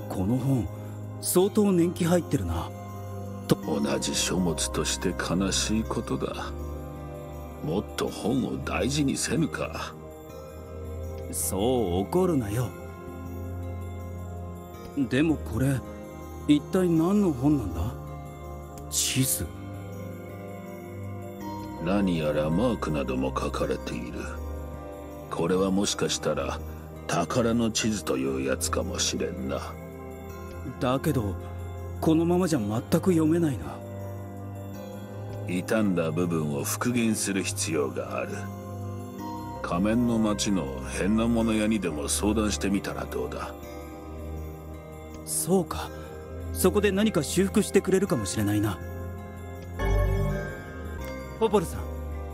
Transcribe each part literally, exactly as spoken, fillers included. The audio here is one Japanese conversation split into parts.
この本相当年季入ってるな。 と同じ書物として悲しいことだ。もっと本を大事にせぬか。 そう怒るなよ。でもこれ一体何の本なんだ？地図。 何やらマークなども書かれている。これはもしかしたら宝の地図というやつかもしれんな。 だけどこのままじゃ全く読めないな。 傷んだ部分を復元する必要がある。仮面の町の変な物屋にでも相談してみたらどうだ。 そうか、そこで何か修復してくれるかもしれないな。ポポルさん。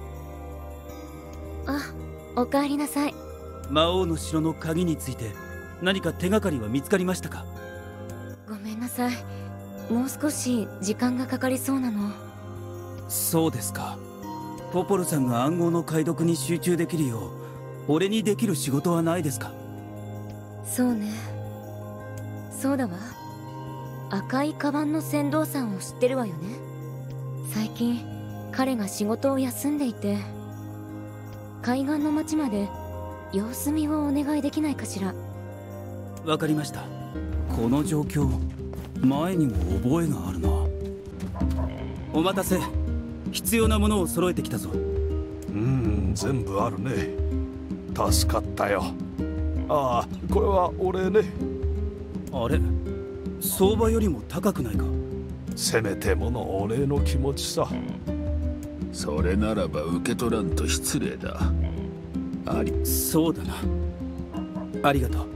あ、おかえりなさい。 魔王の城の鍵について何か手がかりは見つかりましたか？ ごめんなさい、もう少し時間がかかりそうなの。 そうですか。ポポルさんが暗号の解読に集中できるよう俺にできる仕事はないですか？ そうね、そうだわ。赤いカバンの船頭さんを知ってるわよね。最近彼が仕事を休んでいて、海岸の町まで様子見をお願いできないかしら。 わかりました。この状況前にも覚えがあるな。お待たせ。必要なものを揃えてきたぞ。 うん、全部あるね。助かったよ。ああ、これはお礼ね。 あれ、相場よりも高くないか？ せめてものお礼の気持ちさ。 それならば受け取らんと失礼だ。ありそうだな。ありがとう。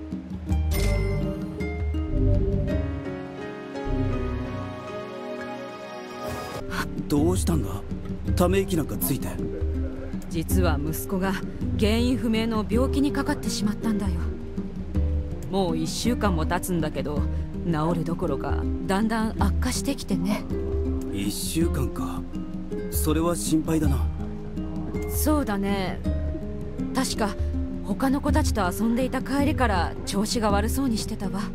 どうしたんだ？ため息なんかついて。 実は息子が原因不明の病気にかかってしまったんだよ。もういっしゅうかんも経つんだけど治るどころかだんだん悪化してきてね。 いっしゅうかんか。それは心配だな。 そうだね。確か他の子たちと遊んでいた帰りから調子が悪そうにしてたわ。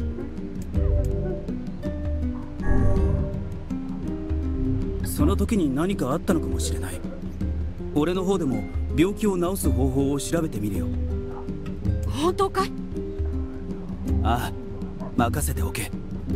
その時に何かあったのかもしれない。俺の方でも病気を治す方法を調べてみるよ。 本当かい？ ああ、任せておけ。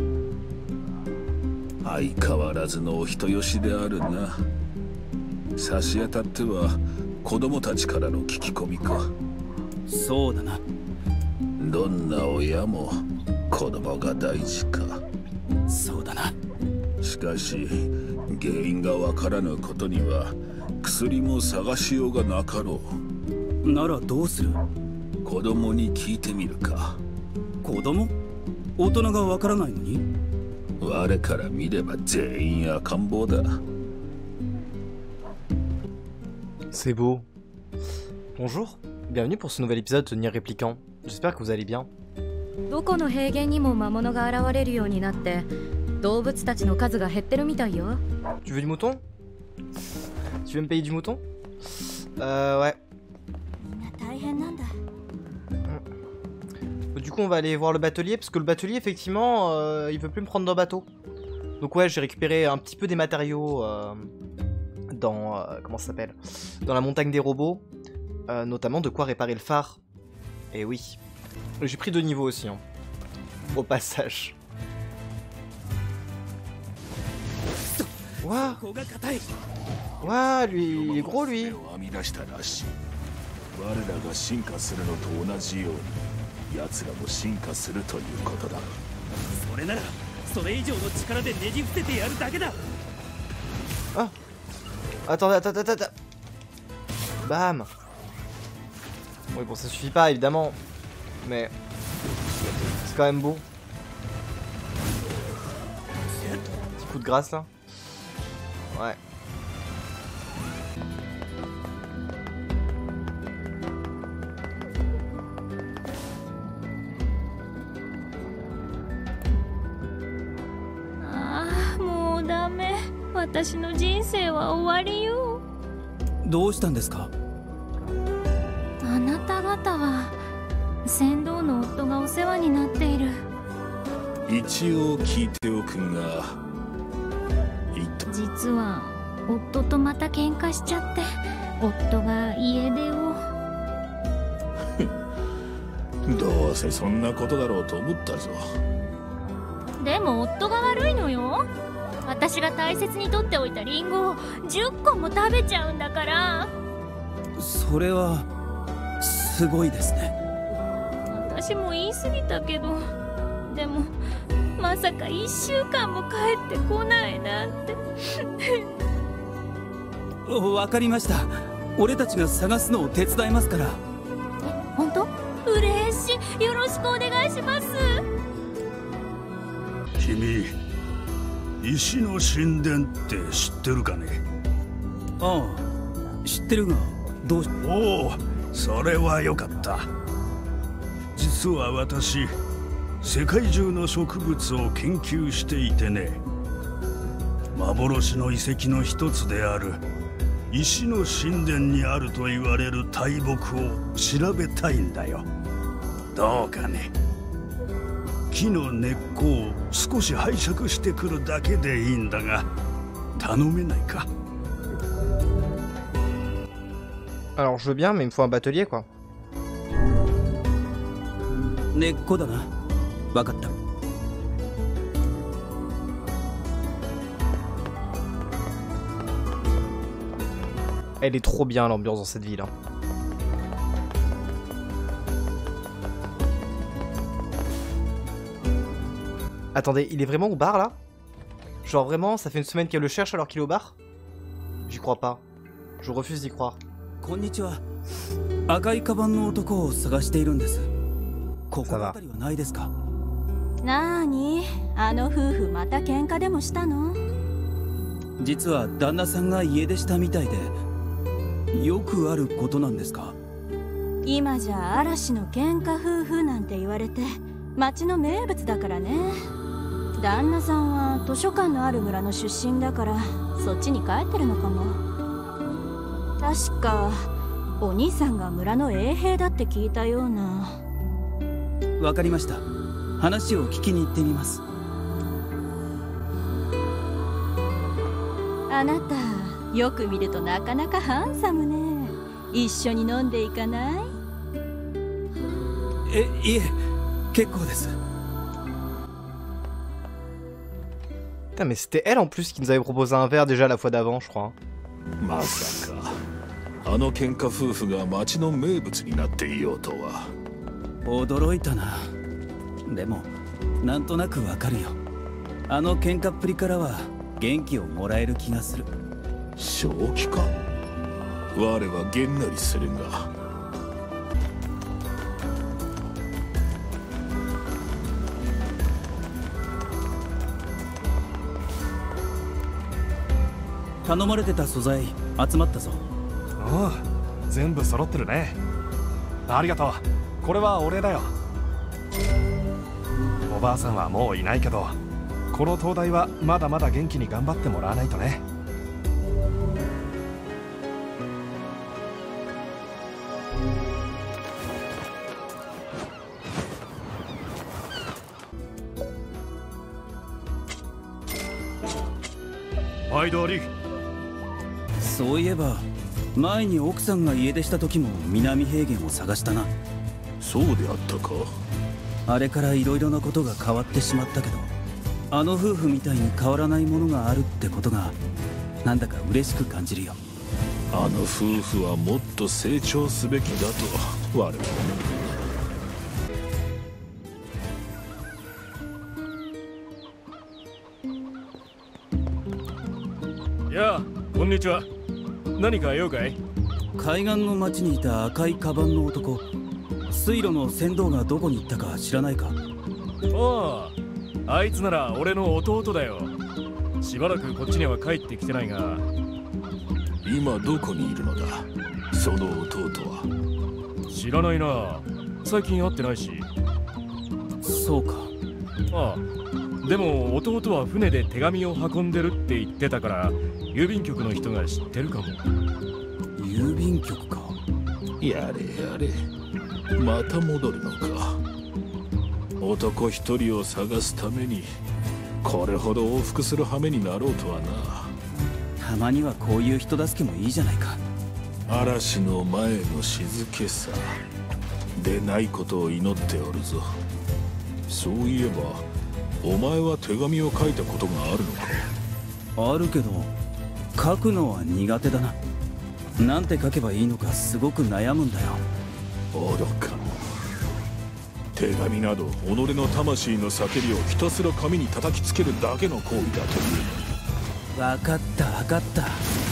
相変わらずのお人よしであるな。差し当たっては子供たちからの聞き込みか。 そうだな。 どんな親も子供が大事か。 そうだな。 しかし原因がわからぬことには薬も探しようがなかろう。ならどうする？ 子供に聞いてみるか。 子供？大人がわからないのに？ 我から見れば全員赤ん坊だ。 C'est beau. Bonjour, bienvenue pour ce nouvel épisode de Nier Replicant. J'espère que vous allez bien. どこの平原にも魔物が現れるようになって動物たちの数が減ってるみたいよ。 Tu veux du mouton? Tu veux me payer du mouton? Euh ouais. Du coup on va aller voir le batelier parce que le batelier effectivement euh, il veut plus me prendre dans le bateau. Donc ouais, j'ai récupéré un petit peu des matériaux euh, dans euh, comment ça s'appelle, dans la montagne des robots, euh, notamment de quoi réparer le phare. Et oui, j'ai pris deux niveaux aussi hein, au passage. Waouh, waouh, lui, il est gros lui. Ah, attendez, attends, attends, attends. Bam. Oui, bon, ça suffit pas évidemment, mais c'est quand même beau. Petit coup de grâce là. Ouais. Ah, もうダメ。私の人生は終わりよ。 どうしたんですか？ あなた方は船頭の夫がお世話になっている一応聞いておくが、 実は夫とまた喧嘩しちゃって、夫が家出を。 どうせそんなことだろうと思ったぞ。 でも夫が悪いのよ。私が大切に取っておいたリンゴをじゅっこも食べちゃうんだから。 それはすごいですね。 私も言い過ぎたけど、でもまさかいっしゅうかんも帰ってこないなんて。 わかりました。俺たちが探すのを手伝いますから。 え、本当？嬉しい。よろしくお願いします。 君、石の神殿って知ってるかね？ ああ、知ってるが、どうし。 おお、それはよかった。実は私、世界中の植物を研究していてね、幻の遺跡の一つである石の神殿にあると言われる大木を調べたいんだよ。どうかね。木の根っこを少し拝借してくるだけでいいんだが、頼めないか？ Alors je veux bien, mais il me faut un batelier quoi. 根っこだな。わかった。 Elle est trop bien l'ambiance dans cette ville. Hein. Attendez, il est vraiment au bar là? Genre vraiment, ça fait une semaine qu'elle le cherche alors qu'il est au bar? J'y crois pas. Je refuse d'y croire. こんにちは。赤いカバンの男を探しているんです。ここあたりはないですか？ なーに、あの夫婦また喧嘩でもしたの？ 実は旦那さんが家出したみたいで、よくあることなんですか？ 今じゃ嵐の喧嘩夫婦なんて言われて町の名物だからね。旦那さんは図書館のある村の出身だからそっちに帰ってるのかも。確かお兄さんが村の衛兵だって聞いたような。 わかりました。話を聞きに行ってみます。 あなたよく見るとなかなかハンサムね。一緒に飲んでいかない？ え、いえ、結構です。 Putain, mais c'était elle en plus qui nous avait proposé un verre déjà la fois d'avant, je crois. まさかあの喧嘩夫婦が町の名物になっていようとは。 驚いたな。でもなんとなくわかるよ。あの喧嘩っぷりからは元気をもらえる気がする。 正気か？我はげんなりするが。 頼まれてた素材集まったぞ。 ああ、全部揃ってるね。ありがとう。これはお礼だよ。おばあさんはもういないけど、この灯台はまだまだ元気に頑張ってもらわないとね。毎度あり。 そういえば前に奥さんが家出した時も南平原を探したな。 そうであったか。 あれからいろいろなことが変わってしまったけど、あの夫婦みたいに変わらないものがあるってことがなんだか嬉しく感じるよ。 あの夫婦はもっと成長すべきだと我々は。 やあ、こんにちは。何か用かい？ 海岸の町にいた赤いカバンの男、水路の船頭がどこに行ったか知らないか？ ああ、あいつなら俺の弟だよ。しばらくこっちには帰ってきてないが。 今どこにいるのだ、その弟は？ 知らないな。最近会ってないし。 そうか。 ああ、でも弟は船で手紙を運んでるって言ってたから郵便局の人が知ってるかも。 郵便局か。 やれやれ、また戻るのか。 男一人を探すためにこれほど往復する羽目になろうとはな。 たまにはこういう人助けもいいじゃないか。 嵐の前の静けさでないことを祈っておるぞ。そういえばお前は手紙を書いたことがあるのか？ あるけど書くのは苦手だな。なんて書けばいいのかすごく悩むんだよ。 愚かな。手紙など己の魂の叫びをひたすら紙に叩きつけるだけの行為だというのに。 分かった分かった。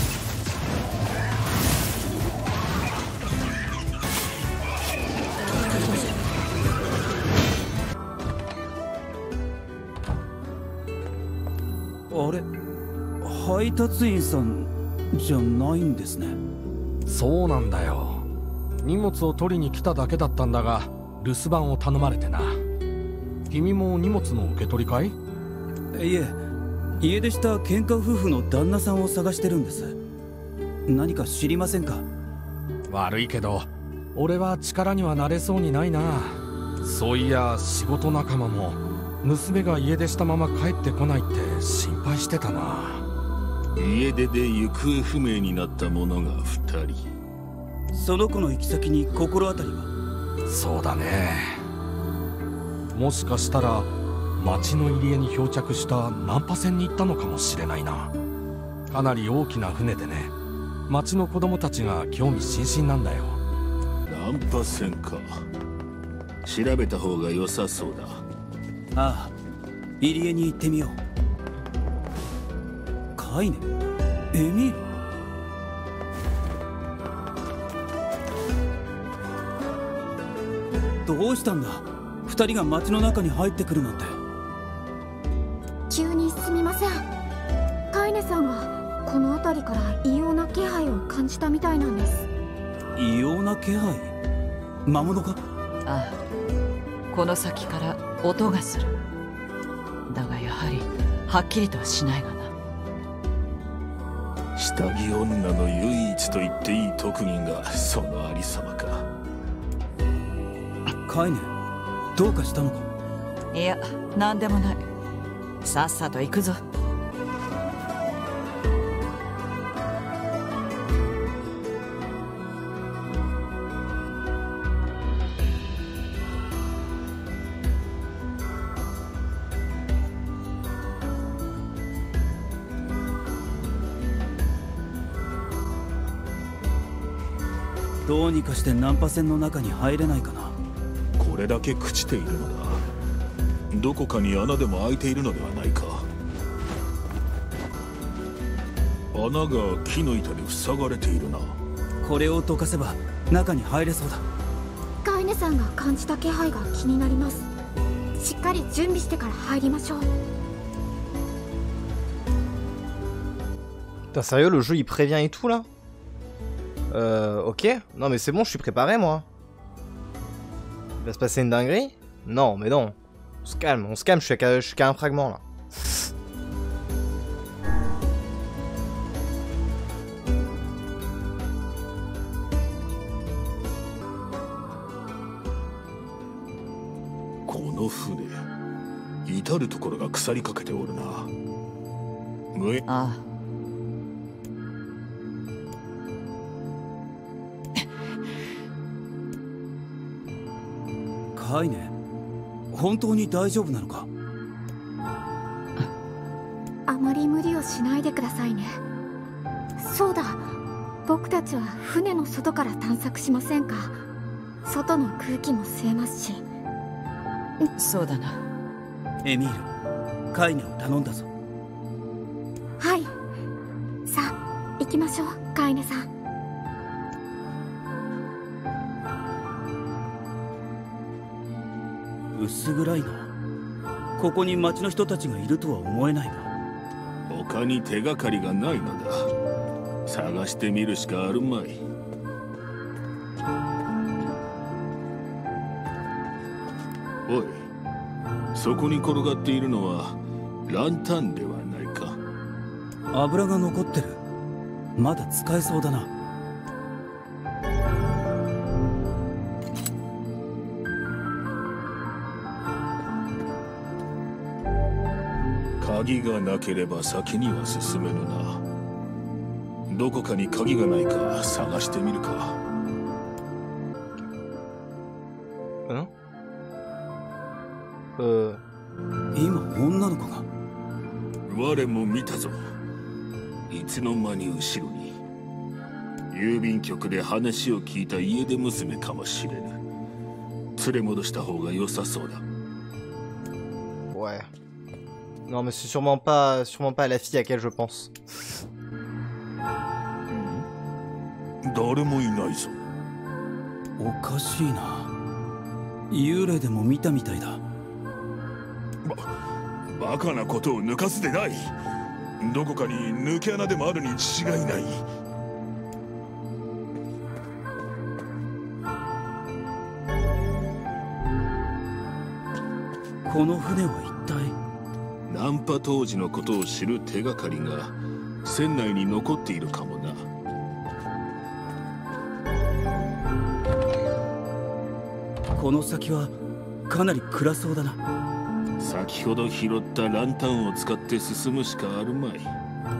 あれ、配達員さんじゃないんですね。 そうなんだよ。荷物を取りに来ただけだったんだが留守番を頼まれてな。君も荷物の受け取りかい？ いえ、家出した喧嘩夫婦の旦那さんを探してるんです。何か知りませんか？ 悪いけど俺は力にはなれそうにないな。そういや仕事仲間も娘が家出したまま帰ってこないって心配してたな。 家出で行方不明になった者がふたり。 その子の行き先に心当たりは？ そうだね。もしかしたら町の入り江に漂着したナンパ船に行ったのかもしれないな。かなり大きな船でね、町の子供たちが興味津々なんだよ。 ナンパ船か。調べた方が良さそうだ。 ああ、入り江に行ってみよう。カイネ、エミール。どうしたんだ？二人が町の中に入ってくるなんて。 急にすみません。カイネさんがこの辺りから異様な気配を感じたみたいなんです。 異様な気配？魔物か？ ああ、この先から音がする。だがやはりはっきりとはしないがな。 下着女の唯一と言っていい特技がそのありさまか。 カイネ、どうかしたのか？ いや、何でもない。さっさと行くぞ。 どうにかしてナンパ船の中に入れないかな。 これだけ朽ちているのだ。どこかに穴でも開いているのではないか。穴が木の板で塞がれているな。 これをどかせば中に入れそうだ。 カイネさんが感じた気配が気になります。しっかり準備してから入りましょう。 Putain, sérieux, le jeu il prévient et tout là? Euh, ok. Non mais c'est bon, je suis préparé moi. Il va se passer une dinguerie? Non, mais non. On se calme, on se calme, je suis qu'à, je suis qu'à un fragment là. Kono fune, 至る所が腐りかけておるな。むああ。 カイネ、本当に大丈夫なのか？ あまり無理をしないでくださいね。そうだ、僕たちは船の外から探索しませんか？外の空気も吸えますし。 そうだな。 エミール、カイネを頼んだぞ。 はい。さあ、行きましょう、カイネさん。 薄暗いな。ここに町の人たちがいるとは思えないな。 他に手がかりがないのだ。探してみるしかあるまい。おい、そこに転がっているのはランタンではないか。 油が残ってる。まだ使えそうだな。 鍵がなければ先には進めぬな。どこかに鍵がないか探してみるか。 ん？呃今女の子が。 我も見たぞ。いつの間に後ろに。郵便局で話を聞いた家出娘かもしれぬ。連れ戻した方が良さそうだ。 Ouais. Non mais c'est sûrement pas, sûrement pas la fille à laquelle je pense. 誰もいないぞ。 おかしいな。幽霊でも見たみたいだ。 バカなことを抜かすでない。どこかに抜け穴でもあるに違いない。 この船は一体。 ナンパ当時のことを知る手がかりが船内に残っているかもな。 この先はかなり暗そうだな。 先ほど拾ったランタンを使って進むしかあるまい。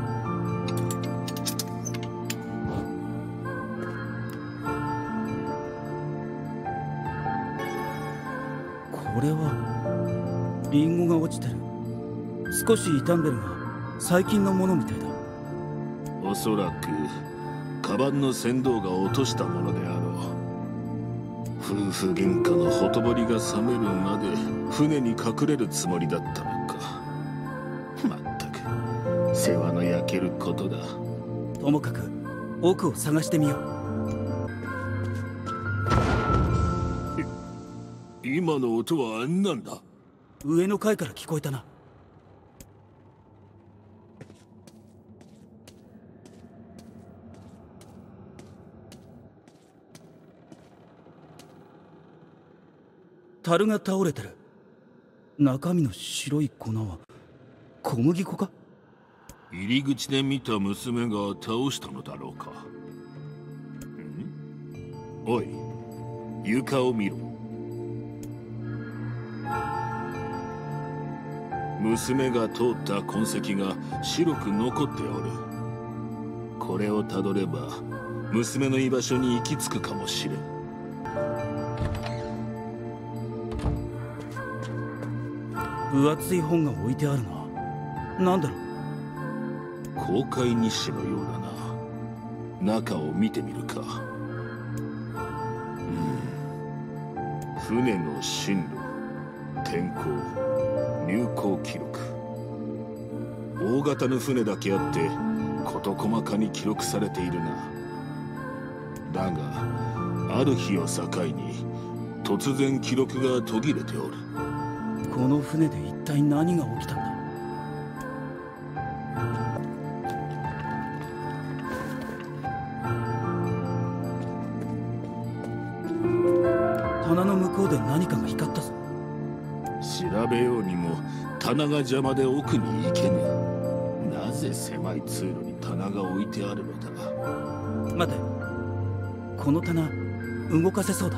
これはリンゴが落ちてる。少し傷んでるが最近のものみたいだ。 おそらくカバンの船頭が落としたものであろう。夫婦喧嘩のほとぼりが冷めるまで船に隠れるつもりだったのか。まったく世話の焼けることだ。 ともかく奥を探してみよう。今の音は何だ？ 上の階から聞こえたな。樽が倒れてる。中身の白い粉は小麦粉か？ 入り口で見た娘が倒したのだろうか。ん？おい、床を見ろ。娘が通った痕跡が白く残っておる。これをたどれば娘の居場所に行き着くかもしれん。 分厚い本が置いてあるな。なんだろう。公開日誌のようだな。中を見てみるか。うん。船の進路、天候、入港記録。大型の船だけあって事細かに記録されているな。だがある日を境に突然記録が途切れておる。 この船で一体何が起きたんだ？棚の向こうで何かが光ったぞ。 調べようにも棚が邪魔で奥に行けぬ。なぜ狭い通路に棚が置いてあるのだ？ 待て、この棚動かせそうだ。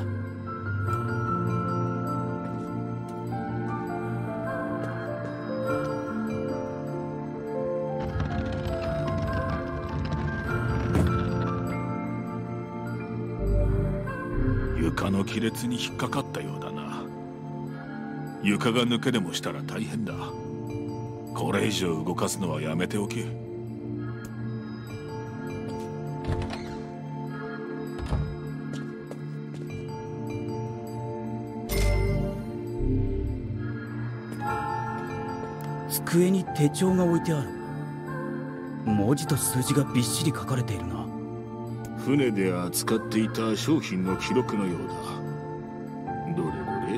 床の亀裂に引っかかったようだな。床が抜けでもしたら大変だ。これ以上動かすのはやめておけ。 机に手帳が置いてある。文字と数字がびっしり書かれているな。 船で扱っていた商品の記録のようだ。どれどれ、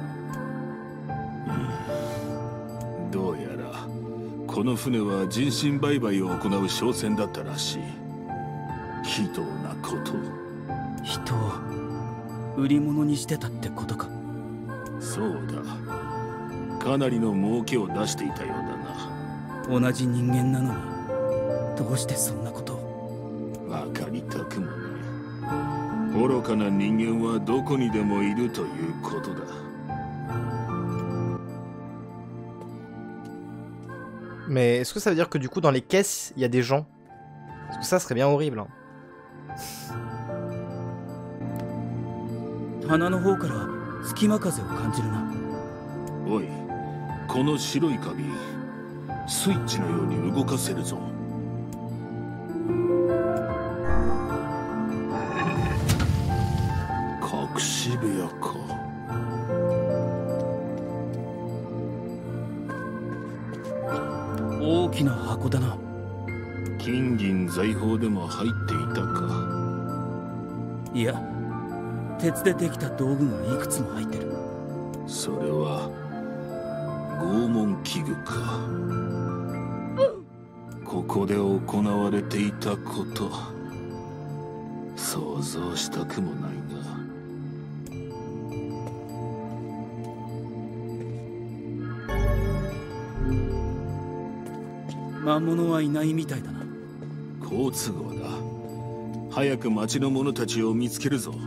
うん、どうやらこの船は人身売買を行う商船だったらしい。非道なこと。 人を売り物にしてたってことか。 そうだ。かなりの儲けを出していたようだな。同じ人間なのにどうしてそんなことを。 わかりたくもね。愚かな人間はどこにでもいるということだ。 Mais est-ce que ça veut dire que du coup dans les caisses il y a des gens? Parce que ça serait bien horrible. Hein. 鼻の方から隙間風を感じるな。 おい、この白いカビ、スイッチのように動かせるぞ。隠し部屋か。 大きな箱だな。 金銀財宝でも入っていたか。 いや、鉄でできた道具がいくつも入ってる。 それは拷問器具か。ここで行われていたこと、想像したくもないが。 魔物はいないみたいだな。 好都合だ。早く町の者たちを見つけるぞ。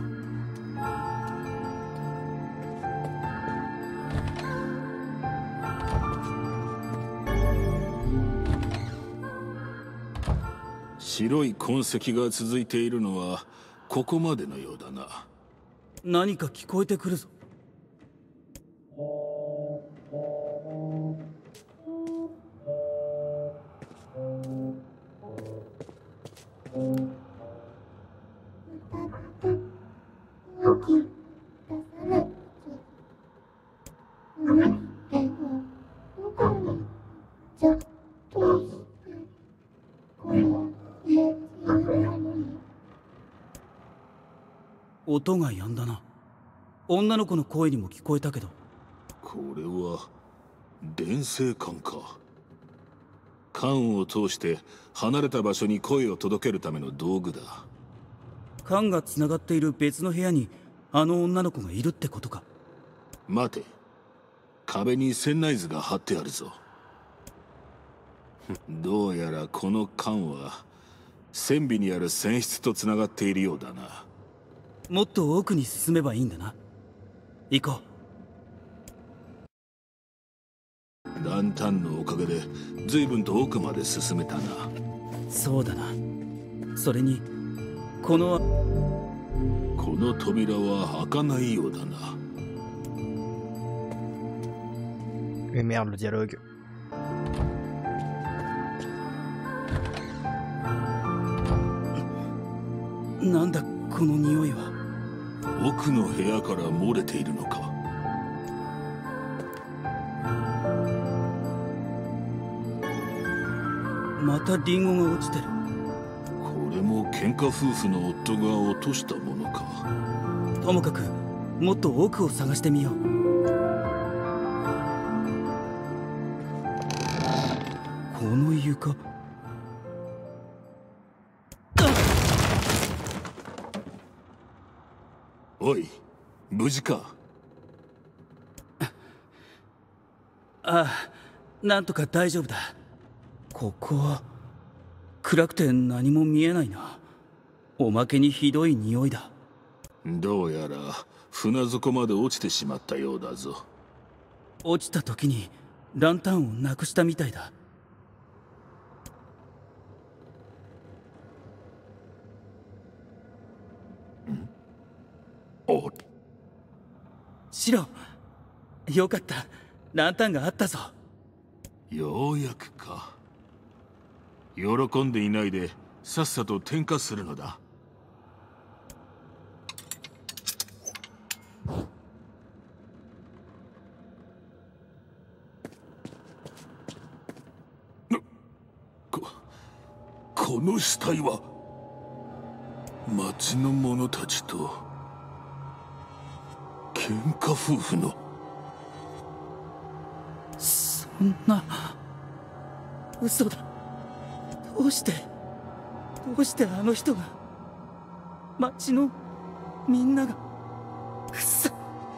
白い痕跡が続いているのはここまでのようだな。 何か聞こえてくるぞ。音が止んだな。女の子の声にも聞こえたけど。 これは電声管か。管を通して離れた場所に声を届けるための道具だ。 管がつながっている別の部屋にあの女の子がいるってことか。 待て、壁に船内図が貼ってあるぞ。どうやらこの管は船尾にある船室とつながっているようだな。 もっと奥に進めばいいんだな。行こう。ランタンのおかげで随分と奥まで進めたな。 そうだな。それにこのこの扉は開かないようだな。 え、merde, le dialogue. なんだこの匂いは。 奥の部屋から漏れているのか。 またリンゴが落ちてる。 これも喧嘩夫婦の夫が落としたものか。 ともかくもっと奥を探してみよう。この床、 おい、無事か。 ああ、なんとか大丈夫だ。ここは暗くて何も見えないな。おまけにひどい匂いだ。 どうやら船底まで落ちてしまったようだぞ。 落ちた時にランタンをなくしたみたいだ。 お、 シロ、よかった。ランタンがあったぞ。 ようやくか。喜んでいないでさっさと点火するのだ。こ、この死体は町の者たちと喧嘩夫婦の。 そんな、嘘だ。どうしてどうしてあの人が、町のみんなが。くそ、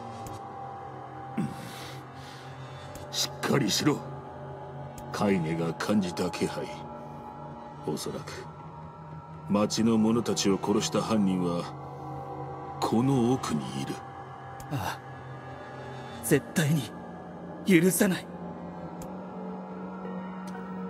しっかりしろ。カイネが感じた気配。おそらく町の者たちを殺した犯人はこの奥にいる。 ああ、絶対に許さない。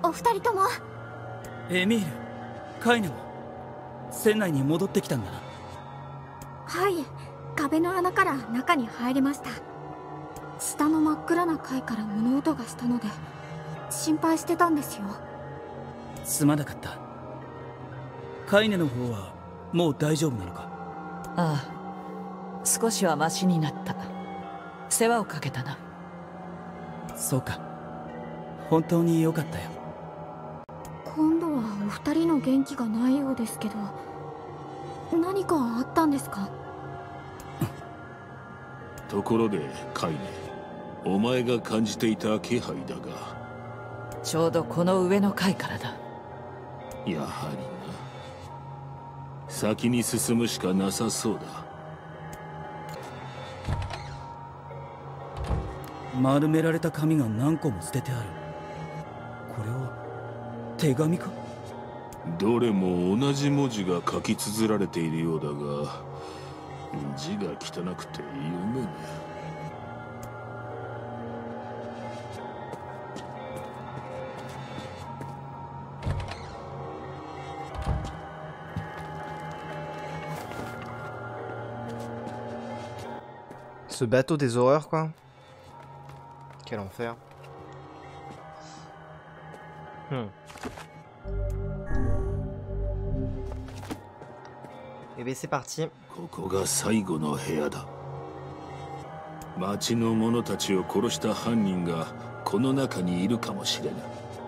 お二人とも。 エミール、カイネも船内に戻ってきたんだな。 はい、壁の穴から中に入りました。下の真っ暗な階から物音がしたので心配してたんですよ。 すまなかった。カイネの方はもう大丈夫なのか？ ああ、少しはマシになった。世話をかけたな。 そうか、本当に良かったよ。 今度はお二人の元気がないようですけど、何かあったんですか？ ところでカイネ、お前が感じていた気配だが。 ちょうどこの上の階からだ。 やはりな。先に進むしかなさそうだ。 丸められた紙が何個も捨ててある。これは手紙か？ どれも同じ文字が書き綴られているようだが、字が汚くて読めぬ。 Ce bateau des horreurs, quoi. Quel enfer. Hmm. Et bien c'est parti. ここが最後の部屋だ。町の者たちを殺した犯人がこの中にいるかもしれぬ。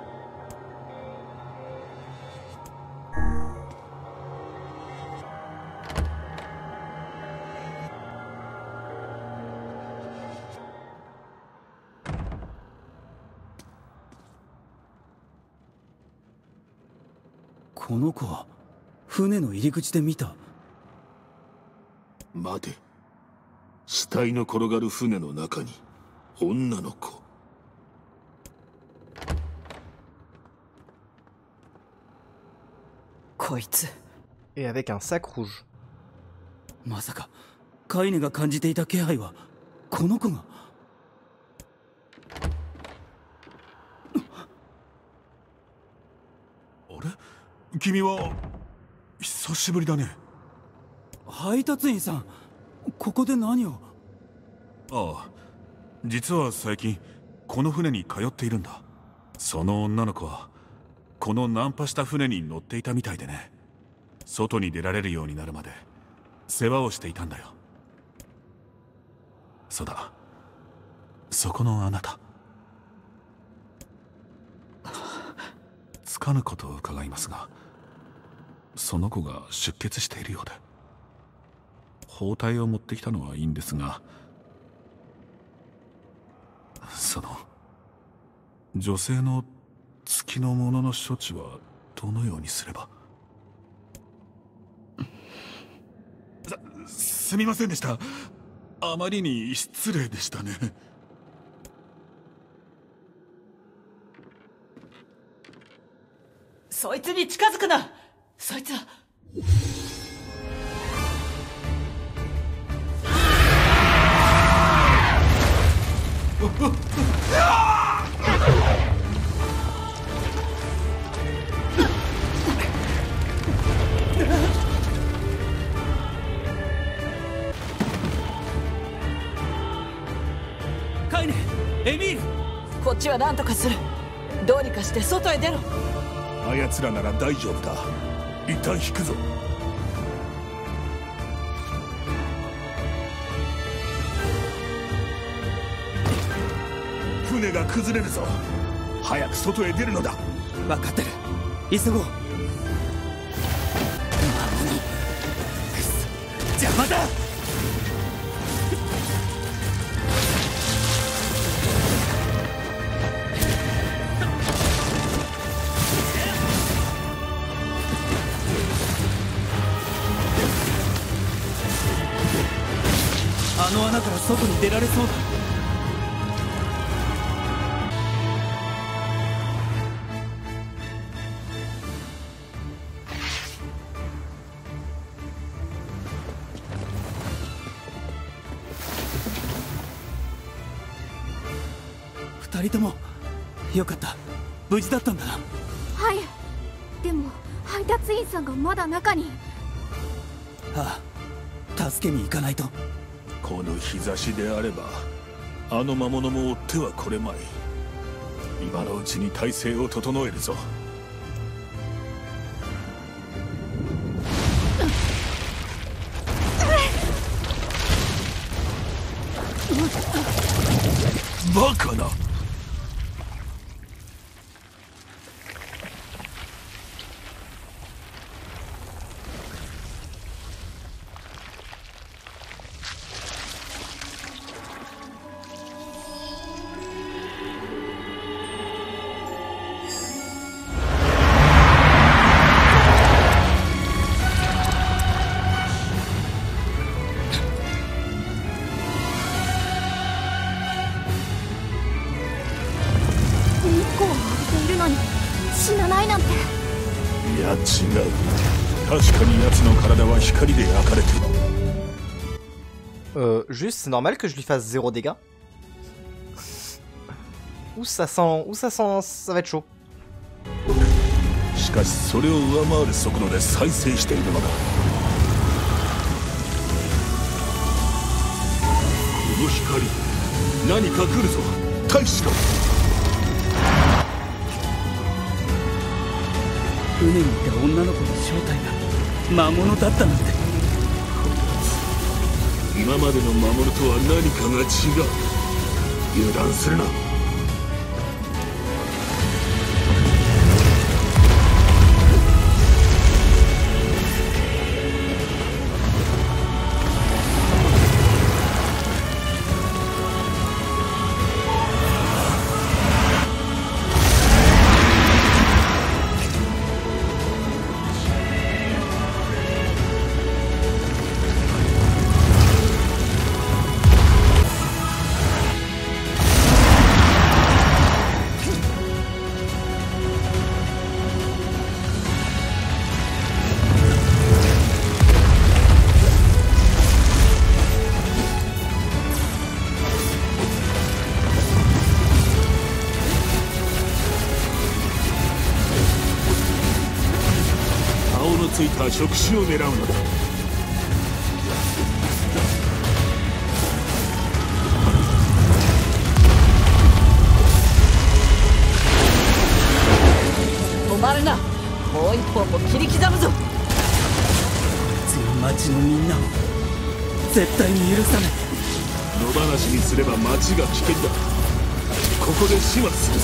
この子は船の入り口で見た。 待て、死体の転がる船の中に女の子。 こいつ。 Et avec un sac rouge。 まさかカイネが感じていた気配はこの子が。 あれ、君は久しぶりだね。 配達員さん、ここで何を？ ああ、実は最近この船に通っているんだ。その女の子はこのナンパした船に乗っていたみたいでね。外に出られるようになるまで世話をしていたんだよ。そうだ、そこのあなた。つかぬことを伺いますが、その子が出血しているようで。包帯を持ってきたのはいいんですが、その女性の月のものの処置はどのようにすれば。す、すみませんでした。あまりに失礼でしたね。 そいつに近づくな。そいつはカイネ、エミール。 こっちは何とかする。どうにかして外へ出ろ。 あやつらなら大丈夫だ。一旦引くぞ。船が崩れるぞ。早く外へ出るのだ。 分かってる、急ごう。なのにくそ、邪魔だ。あの穴から外に出られそうだ。二人ともよかった。 無事だったんだな。 はい。でも配達員さんがまだ中に。 ああ、助けに行かないと。 この日差しであればあの魔物も追ってはこれまい。今のうちに体勢を整えるぞ。バカな。 死なないなんて。 いや違う。確かに奴の体は光で焼かれてる。 Euh, juste, c'est normal que je lui fasse zéro dégâts. Ou ça sent, ou ça sent, ça va être chaud. しかしそれを上回る速度で再生しているのだ。この光、何か来るぞ。大使か。 船にいた女の子の正体が魔物だったなんて。 今までの魔物とは何かが違う。油断するな。ついた触手を狙うのだ。 止まるな。もう一本も切り刻むぞ。 次の町のみんなを絶対に許さない。 野放しにすれば町が危険だ。ここで始末するぞ。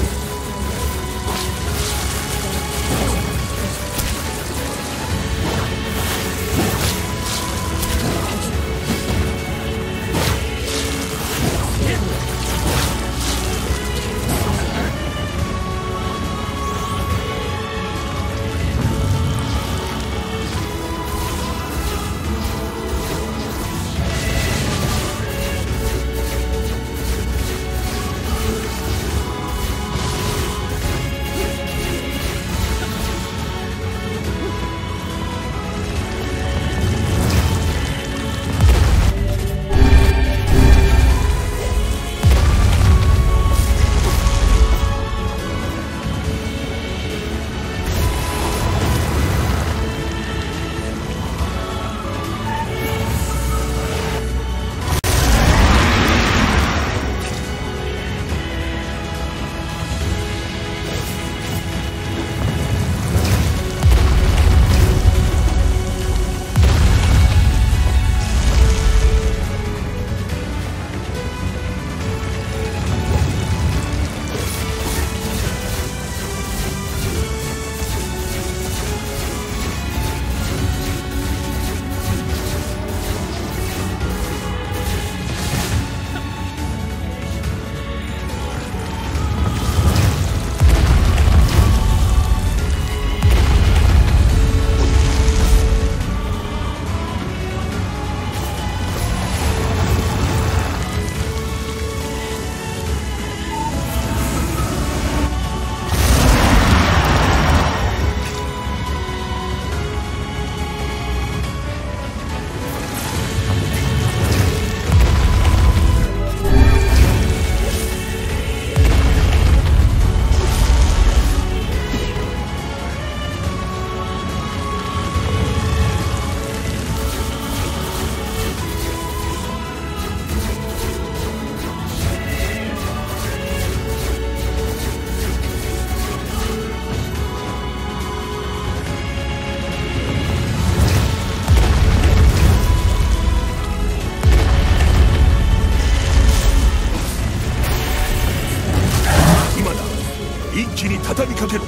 敵に畳みかけろ。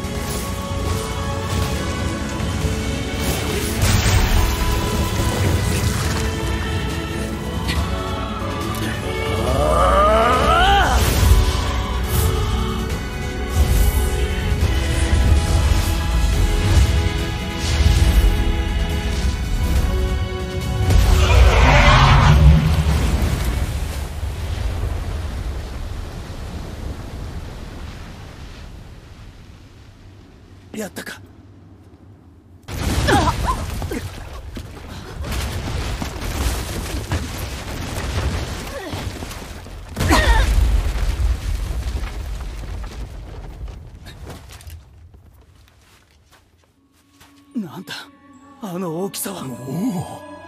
やったか。なんだあの大きさは。おお。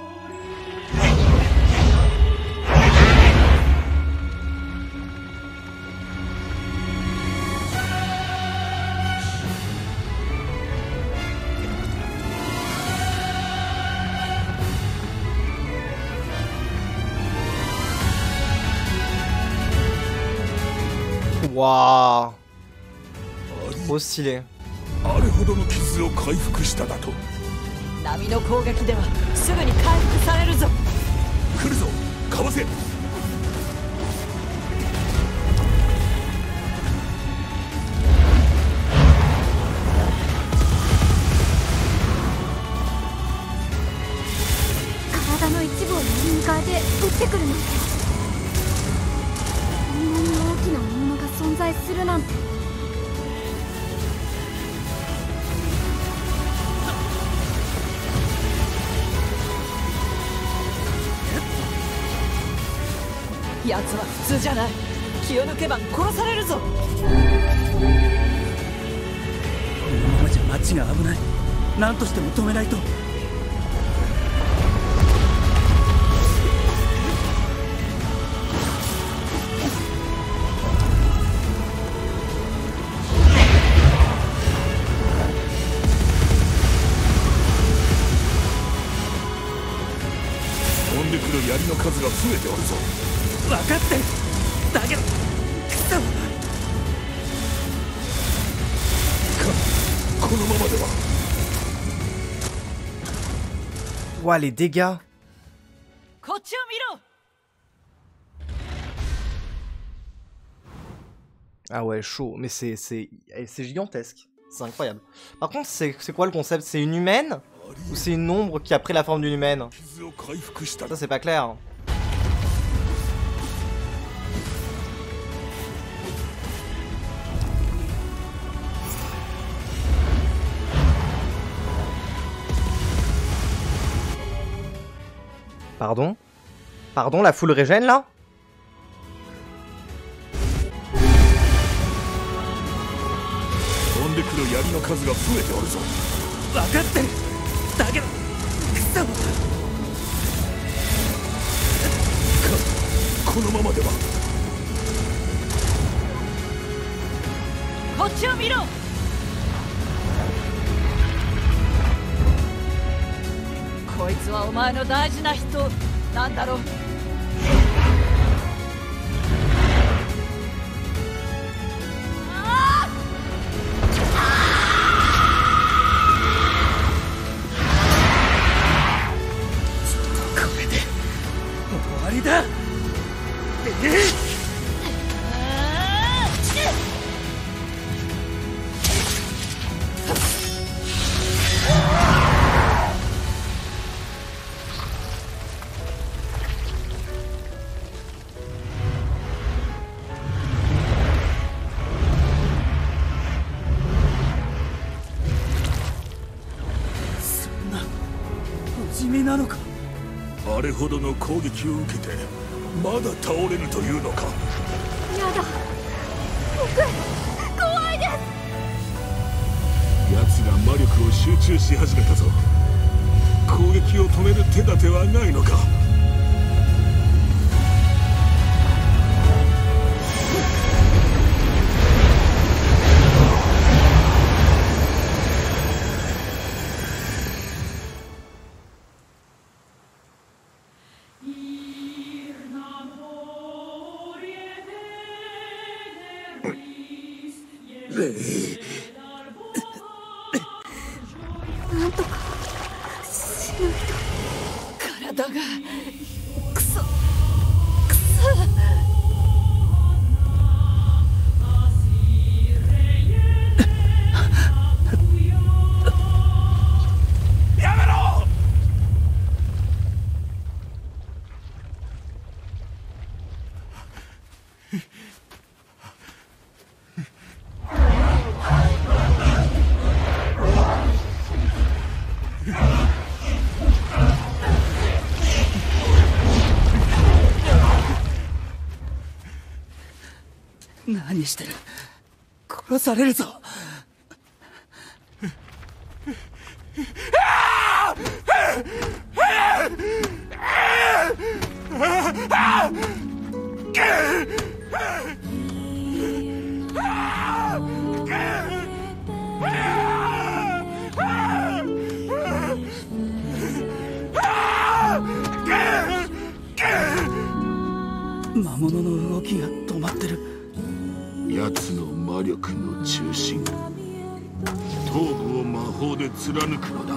わー、trop stylé。 あれほどの傷を回復しただと。 波の攻撃ではすぐに回復されるぞ。 来るぞ、かわせ。 体の一部を波に変えて撃ってくるの。こんなに大きなものが存在するなんて。 奴は普通じゃない。気を抜けば殺されるぞ。このままじゃ町が危ない。何としても止めないと。 飛んでくる槍の数が増えておるぞ。 分かってる。だけどくそ。 かこのままでは。 Ouah, les dégâts. こっちを見ろ。 Ah ouais, chaud. Mais c'est c'est c'est gigantesque. C'est incroyable. Par contre, c'est c'est quoi le concept? C'est une humaine ou c'est une ombre qui a pris la forme d'une humaine? Ça, c'est pas clair. Pardon? Pardon, la foule régène là? こいつはお前の大事な人なんだろう。 これで終わりだ。 あれほどの攻撃を受けてまだ倒れぬというのか。 やだ、僕怖いです。 奴が魔力を集中し始めたぞ。攻撃を止める手立てはないのか。 なんとかしないと。体がクソクソ。 やめろ！ 何してる？殺されるぞ。魔物の動きが止まってる。 奴の魔力の中心、頭部を魔法で貫くのだ。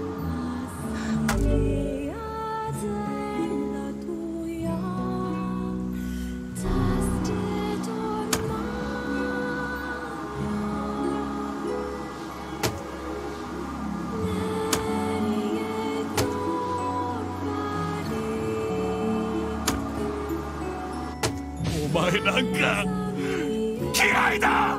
お前なんか嫌いだ。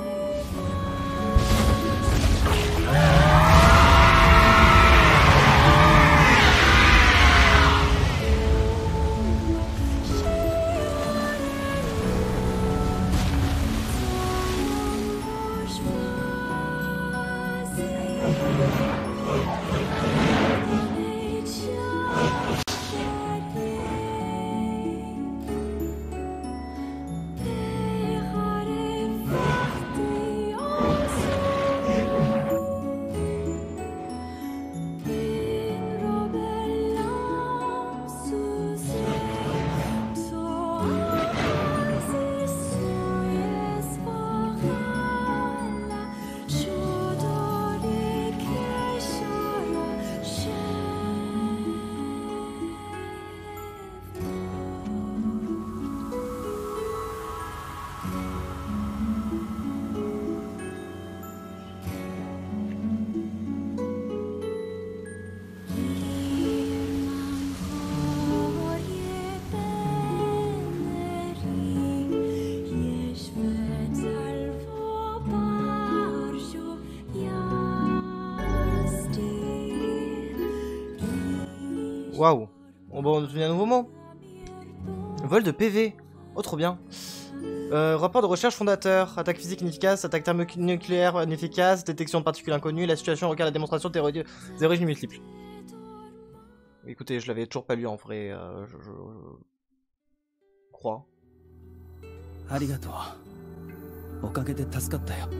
Waouh. On va obtenir un nouveau mot. Vol de P V. Oh, trop bien. Euh, rapport de recherche fondateur. Attaque physique inefficace, attaque thermonucléaire inefficace, détection de particules inconnues, la situation requiert la démonstration de théories des origines multiples. Écoutez, je l'avais toujours pas lu en vrai, euh, je, je, je crois. Arigato. Okage de tasukata yo.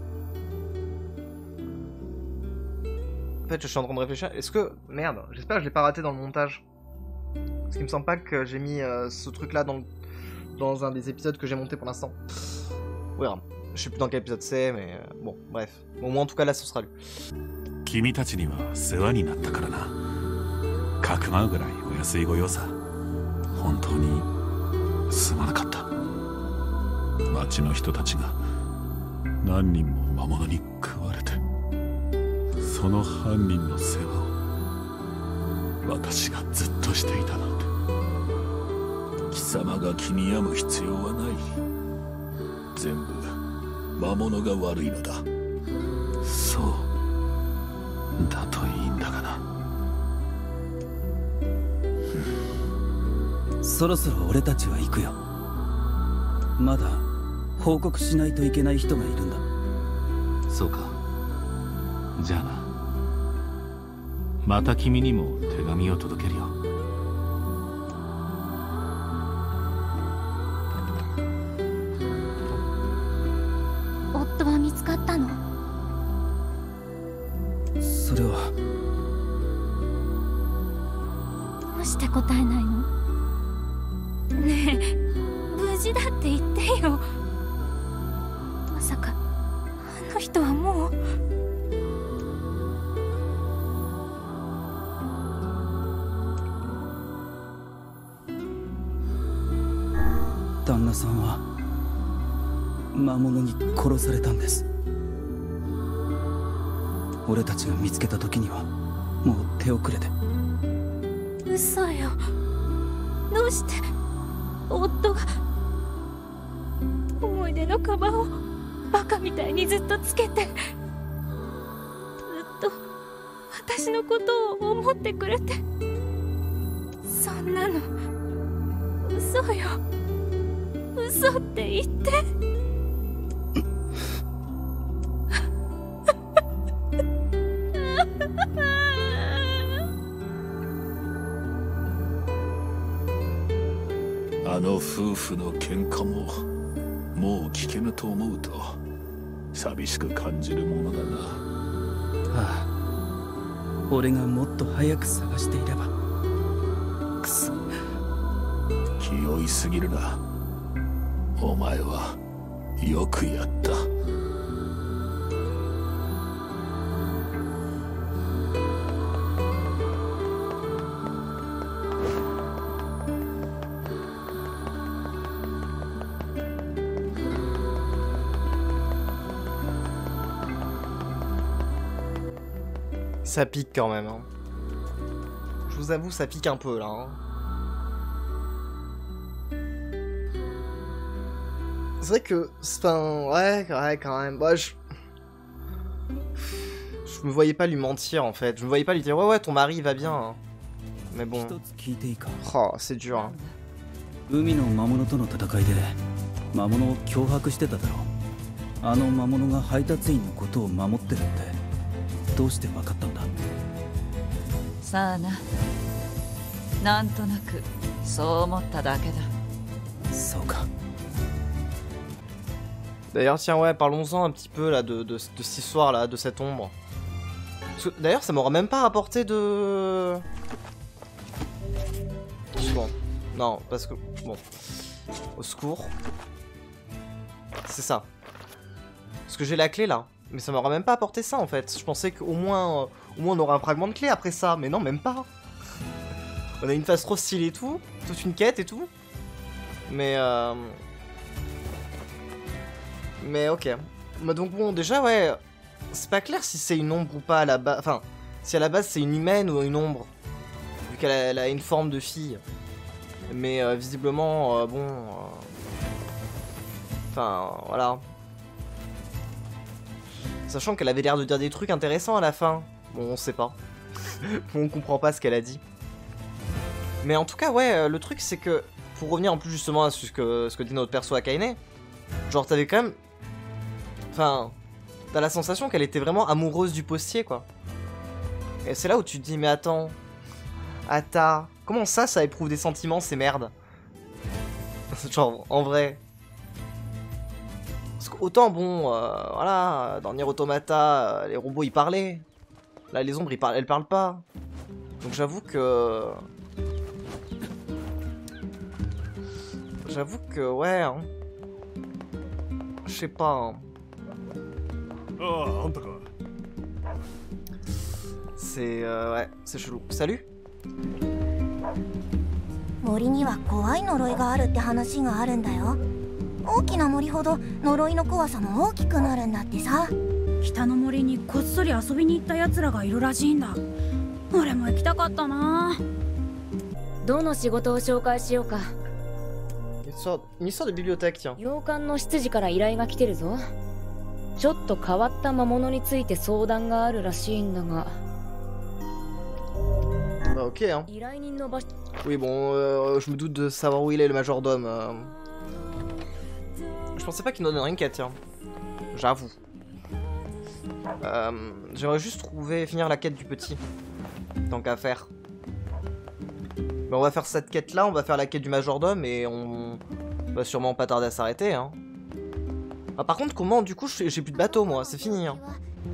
En fait, je suis en train de réfléchir. Est-ce que... Merde, j'espère que je l'ai pas raté dans le montage. Parce qu'il me semble pas que j'ai mis euh, ce truc-là dans, dans un des épisodes que j'ai monté pour l'instant. Oui, je sais plus dans quel épisode c'est, mais euh, bon, bref. Au moins, en tout cas, là, ce sera lu. 君たちには世話になったからな。かくまうぐらいお安いご用さ。本当にすまなかった。町の人たちが何人も魔物に食われて、その犯人の世話を私がずっとしていたなんて。 貴様が気に病む必要はない。全部魔物が悪いのだ。 そうだといいんだがな。 そろそろ俺たちは行くよ。まだ報告しないといけない人がいるんだ。 そうか。じゃあな。また君にも手紙を届けるよ。 夫は見つかったの？ それは。 どうして答えないの？ねえ、無事だって言ってよ。まさか旦那さんは魔物に殺されたんです。俺たちが見つけた時にはもう手遅れで。 嘘よ。どうして夫が思い出のカバンをバカみたいにずっとつけて、ずっと私のことを思ってくれて。そんなの嘘よ。嘘って言って。 あの夫婦の喧嘩ももう聞けぬと思うと寂しく感じるものだな。 ああ、俺がもっと早く探していれば。くそ、 気負いすぎるな。お前はよくやった。 Ça pique quand même. Hein. Je vous avoue, ça pique un peu là. Hein. C'est vrai que c'est un... Ouais, ouais, quand même. Bah, je... je me voyais pas lui mentir en fait. Je me voyais pas lui dire ouais, ouais, ton mari va bien. Hein. Mais bon. Oh, c'est dur. Hein. 海の魔物との戦いで魔物を脅迫してただろう。あの魔物が配達員のことを守ってるってどうして分かったんだ。 さあな、なんとなくそう思っただけだ。 そうか。 D'ailleurs, tiens, ouais, parlons-en un petit peu là de, de, de cette histoire là, de cette ombre. D'ailleurs, ça m'aura même pas rapporté de. Bon, non, parce que bon, au secours. C'est ça. Parce que j'ai la clé là. Mais ça m'aurait même pas apporté ça en fait. Je pensais qu'au moins, euh, au moins on aurait un fragment de clé après ça. Mais non, même pas. On a une phase trop stylée et tout. Toute une quête et tout. Mais euh... Mais ok. Mais donc bon, déjà ouais. C'est pas clair si c'est une ombre ou pas à la base. Enfin, si à la base c'est une humaine ou une ombre. Vu qu'elle a, elle a une forme de fille. Mais euh, visiblement, euh, bon... Euh... Enfin, voilà. Sachant qu'elle avait l'air de dire des trucs intéressants à la fin. Bon, on sait pas. On comprend pas ce qu'elle a dit. Mais en tout cas, ouais, le truc c'est que... Pour revenir en plus justement à ce que, ce que dit notre perso Akaine, genre t'avais quand même... Enfin... T'as la sensation qu'elle était vraiment amoureuse du postier, quoi. Et c'est là où tu te dis, mais attends... Attends... Comment ça, ça éprouve des sentiments, ces merdes? Genre, en vrai... Parce qu'autant, bon, euh, voilà, dans Nier Automata, euh, les robots, ils parlaient. Là, les ombres, ils parlent, elles parlent pas. Donc j'avoue que... J'avoue que, ouais, hein. Je sais pas, hein. C'est, euh, ouais, c'est chelou. Salut. 森には怖い呪いがあるって話があるんだよ。大きな森ほど呪いの怖さも大きくなるんだってさ。 北の森にこっそり遊びに行った奴らがいるらしいんだ。俺も行きたかったな。 どの仕事を紹介しようか。 Une histoire de bibliothèque, tiens. 洋館の執事から依頼が来てるぞ。ちょっと変わった魔物について相談があるらしいんだが。 Bah ok, hein. Oui, bon, euh, je me doute de savoir où il est, le majordome. Euh... Je pensais pas qu'il nous donnerait une quête, tiens. J'avoue. Euh, J'aimerais juste trouver, finir la quête du petit. Tant qu'à faire. Mais on va faire cette quête-là, on va faire la quête du majordome et on va sûrement pas tarder à s'arrêter, hein. Ah, par contre, comment, du coup, j'ai plus de bateau, moi, c'est fini, hein.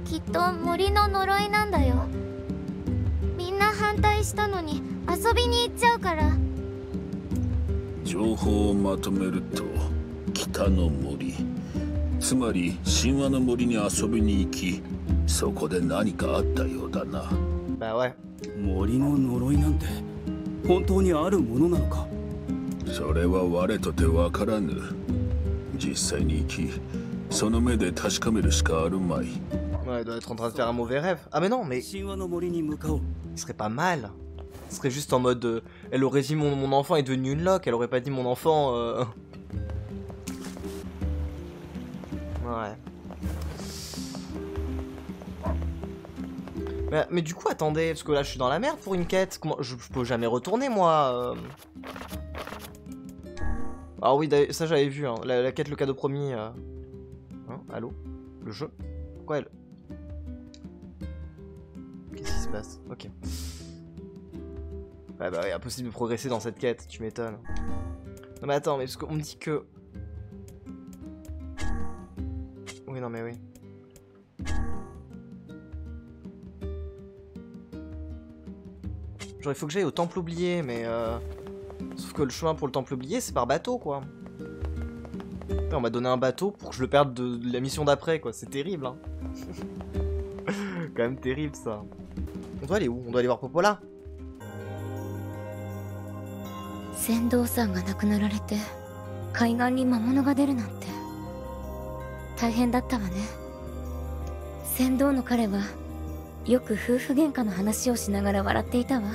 遊びに行っちゃうから。 情報をまとめると北の森、つまり神話の森に遊びに行き、そこで何かあったようだな。 Bah ouais. 森の呪いなんて本当にあるものなのか。 それは我とてわからぬ。実際に生き、その目で確かめるしかあるまい。 Ouais, elle doit être en train de faire un mauvais rêve. Ah mais non, mais... Il serait pas mal. Ce serait juste en mode... Euh, elle aurait dit mon, mon enfant est devenu une loque, elle aurait pas dit mon enfant... Euh... Ouais. Mais, mais du coup, attendez, parce que là je suis dans la merde pour une quête. Comment... Je, je peux jamais retourner moi. Euh... Ah oui, ça j'avais vu, hein. la, la quête, le cadeau promis. Euh... Hein, allô? Le jeu? Pourquoi elle... Qu'est-ce qui se passe? Ok. Ouais bah oui, impossible de progresser dans cette quête, tu m'étonnes. Non mais attends, mais parce qu'on me dit que... Oui, non mais oui. Genre il faut que j'aille au temple oublié, mais euh... sauf que le chemin pour le temple oublié c'est par bateau quoi. Et on m'a donné un bateau pour que je le perde de, de la mission d'après quoi, c'est terrible hein. Quand même terrible ça. On doit aller où? On doit aller voir Popola. 船頭さんが亡くなられて海岸に魔物が出るなんて大変だったわね。船頭の彼はよく夫婦喧嘩の話をしながら笑っていたわ。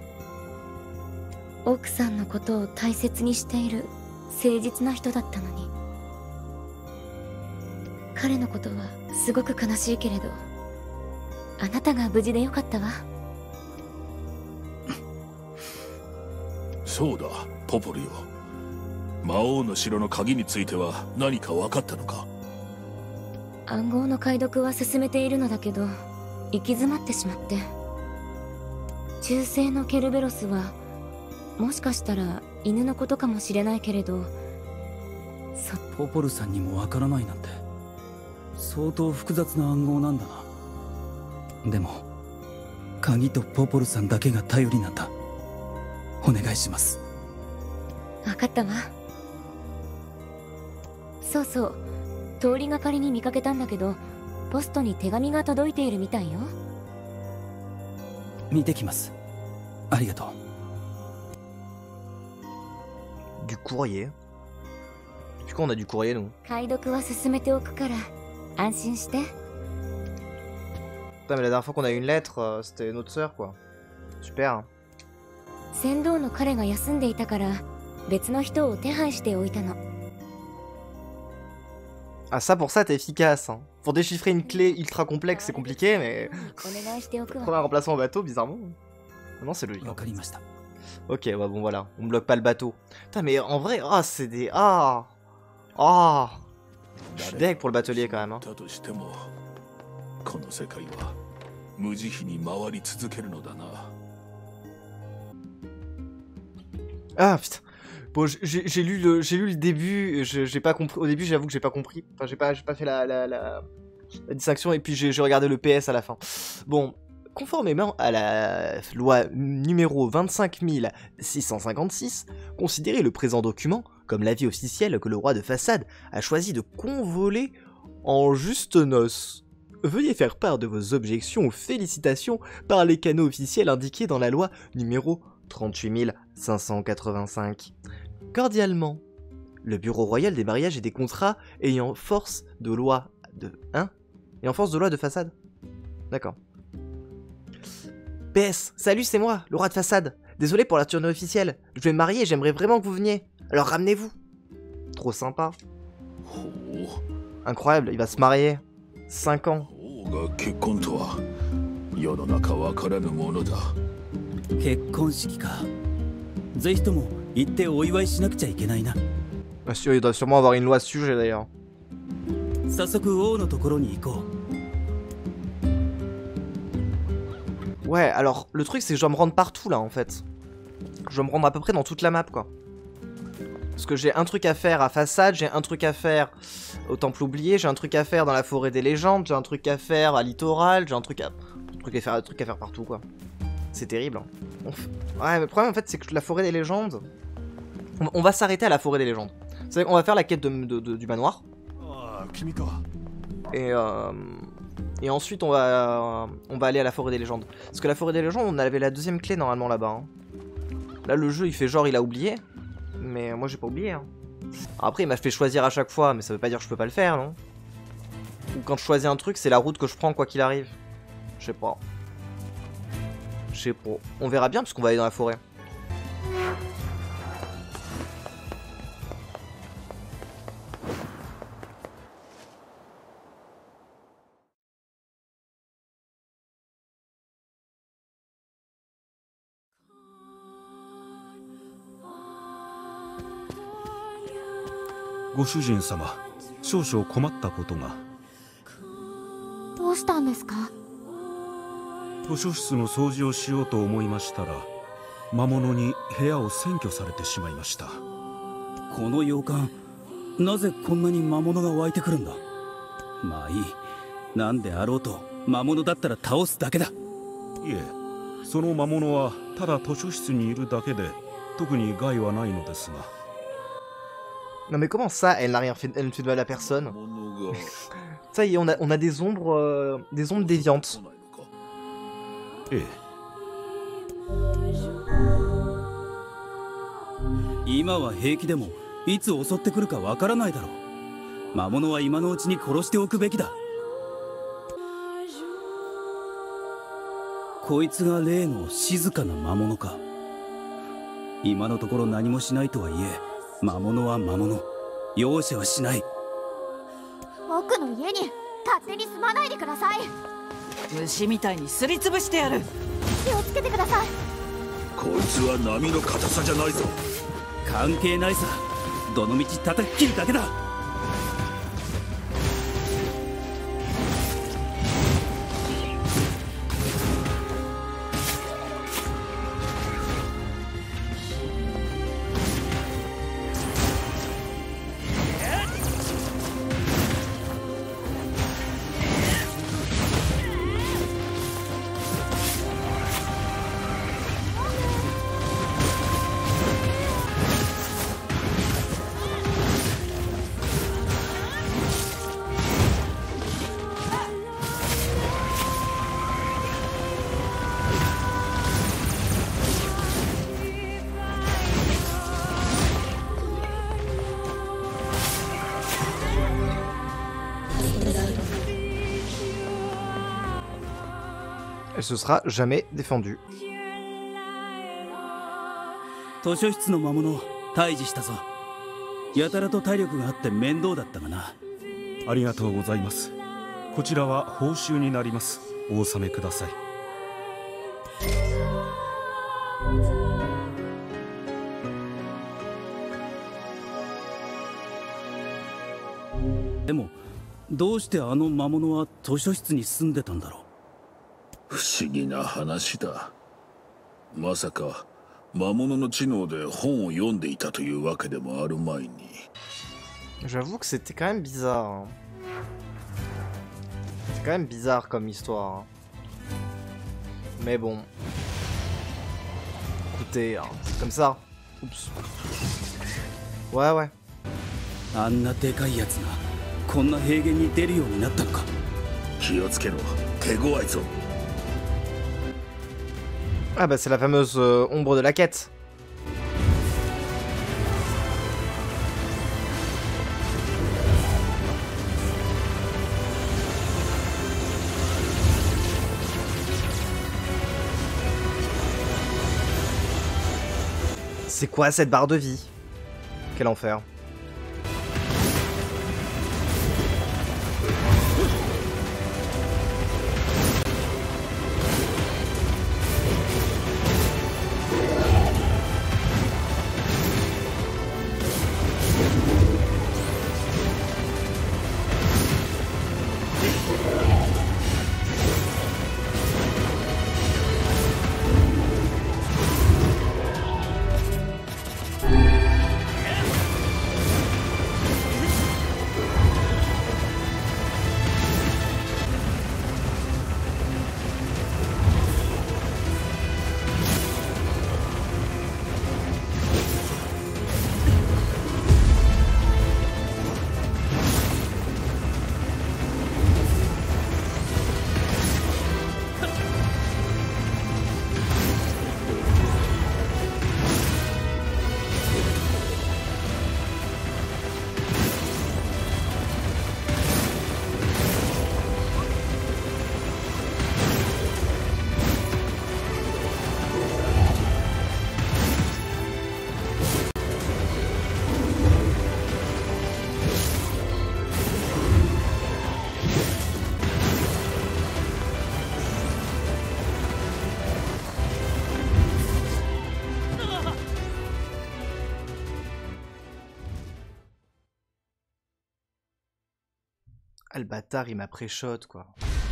奥さんのことを大切にしている誠実な人だったのに。彼のことはすごく悲しいけれど、あなたが無事でよかったわ。 そうだ、ポポリよ。魔王の城の鍵については何か分かったのか？ 暗号の解読は進めているのだけど、行き詰まってしまって。忠誠のケルベロスはもしかしたら犬のことかもしれないけれど、そポポルさんにもわからないなんて相当複雑な暗号なんだな。でも鍵とポポルさんだけが頼りなんだ。お願いします。 分かったわ。そうそう、通りがかりに見かけたんだけど、ポストに手紙が届いているみたいよ。 見てきます。ありがとう。 Du courrier. Du coup on a du courrier nous. 解読は進めておくから安心して。 Putain mais la dernière fois qu'on a eu une lettre, euh, c'était notre sœur quoi. Super. 船頭の彼が休んでいたから別の人を手配しておいたの。 Ah ça pour ça t'es efficace hein. Pour déchiffrer une clé ultra complexe c'est compliqué mais... Prendre un remplaçant au bateau bizarrement. Non c'est logique. Ok ouais bon voilà, on bloque pas le bateau. Putain mais en vrai, ah c'est des... Ah Ah Je suis deg pour le batelier quand même hein. Ah putain. Bon, j'ai lu le j'ai lu le début, j'ai pas compris. Au début, j'avoue que j'ai pas compris. Enfin, j'ai pas j'ai pas fait la la, la, la distinction et puis j'ai regardé le P S à la fin. Bon, conformément à la loi numéro vingt-cinq mille six cent cinquante-six, considérez le présent document comme l'avis officiel que le roi de Façade a choisi de convoler en juste noces. Veuillez faire part de vos objections ou félicitations par les canaux officiels indiqués dans la loi numéro trente-huit mille cinq cent quatre-vingt-cinq. Cordialement, le Bureau royal des mariages et des contrats ayant force de loi de... Hein Ayant force de loi de Façade. D'accord. P S, salut c'est moi, le roi de Façade. Désolé pour la tournée officielle. Je vais me marier et j'aimerais vraiment que vous veniez. Alors ramenez-vous. Trop sympa. Incroyable, il va se marier. cinq ans. 結婚式か。ぜひとも行ってお祝いしなくちゃいけないな。 Bien sûr, il doit sûrement avoir une loi à ce sujet d'ailleurs. 早速王のところに行こう。Ouais, alors le truc c'est que je dois me rendre partout là en fait. Je dois me rendre à peu près dans toute la map quoi. Parce que j'ai un truc à faire à Façade, j'ai un truc à faire au Temple oublié, j'ai un truc à faire dans la forêt des légendes, j'ai un truc à faire à Littoral, j'ai un truc à un truc à faire, un truc à faire partout quoi. C'est terrible. Hein. On f... Ouais, mais le problème en fait c'est que la forêt des légendes, on, on va s'arrêter à la forêt des légendes. C'est qu'on va faire la quête de, de, de, du manoir. Et euh... et ensuite on va on va aller à la forêt des légendes. Parce que la forêt des légendes, on avait la deuxième clé normalement là-bas. Hein. Là le jeu il fait genre il a oublié. Mais moi j'ai pas oublié. Hein. Après il m'a fait choisir à chaque fois, mais ça veut pas dire que je peux pas le faire, non? Ou quand je choisis un truc, c'est la route que je prends quoi qu'il arrive. Je sais pas. Je sais pas. On verra bien parce qu'on va aller dans la forêt. ご主人様、少々困ったことが。 どうしたんですか？ 図書室の掃除をしようと思いましたら、魔物に部屋を占拠されてしまいました。 この洋館、なぜこんなに魔物が湧いてくるんだ。まあいい。なんであろうと魔物だったら倒すだけだ。いえ、その魔物はただ図書室にいるだけで、特に害はないのですが。 Non mais comment ça, elle n'a rien fait, elle ne fait de mal à personne. Ça y est, on a, on a des ombres, euh, des ombres déviantes. Eh. 今は平気でもいつ襲ってくるかわからないだろう。魔物は今のうちに殺しておくべきだ。こいつが例の静かな魔物か。今のところ何もしないとはいえ、魔物は魔物、容赦はしない。 僕の家に勝手に住まないでください。 虫みたいにすりつぶしてやる。 気をつけてください。 こいつは波の硬さじゃないぞ。 関係ないさ。どのみち叩き切るだけだ。 Elle se sera jamais défendue. 図書室の魔物退治したぞ。やたらと体力があって面倒だったがな。 ありがとうございます。こちらは報酬になります。お納めください。 でもどうしてあの魔物は図書室に住んでたんだろう。 不思議な話だ。まさか魔物の知能で本を読んでいたというわけでもあるまいに。 J'avoue que c'était quand même bizarre. Hein. C'est quand même bizarre comme histoire. Hein. Mais bon. Écoutez, hein, c'est comme ça. Oups. Ouais, ouais. あんなでかいやつがこんな平原に出るようになったのか。 気をつけろ。手強いぞ。 Ah bah c'est la fameuse euh, ombre de la quête. C'est quoi cette barre de vie? Quel enfer. Ah, le bâtard, il m'a pré-shot, quoi.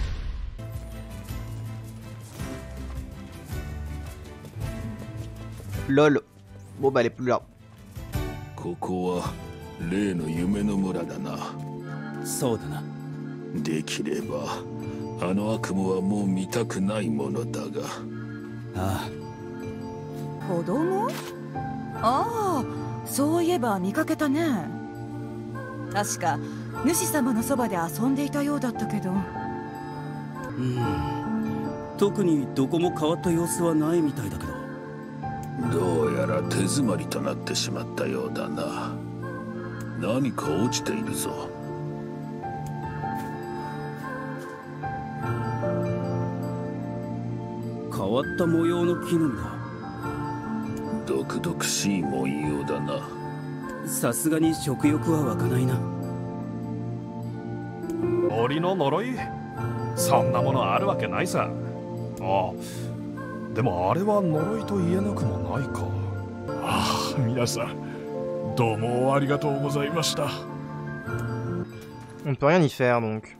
Lol. Bon bah elle est plus là. ここは例の夢の村だな。 そうだな。 できればあの悪夢はもう見たくないものだが。 ああ。子供？ああ、そういえば見かけたね。確か主様のそばで遊んでいたようだったけど。 うん。特にどこも変わった様子はないみたいだけど。 どうやら手詰まりとなってしまったようだな。何か落ちているぞ。 変わった模様の木なんだ。 毒々しい文様だな。 さすがに食欲は湧かないな。 森の呪い？そんなものあるわけないさ。ああ、でもあれは呪いと言えなくもないか。 ああ、皆さんどうもありがとうございました。 On ne peut rien y faire donc.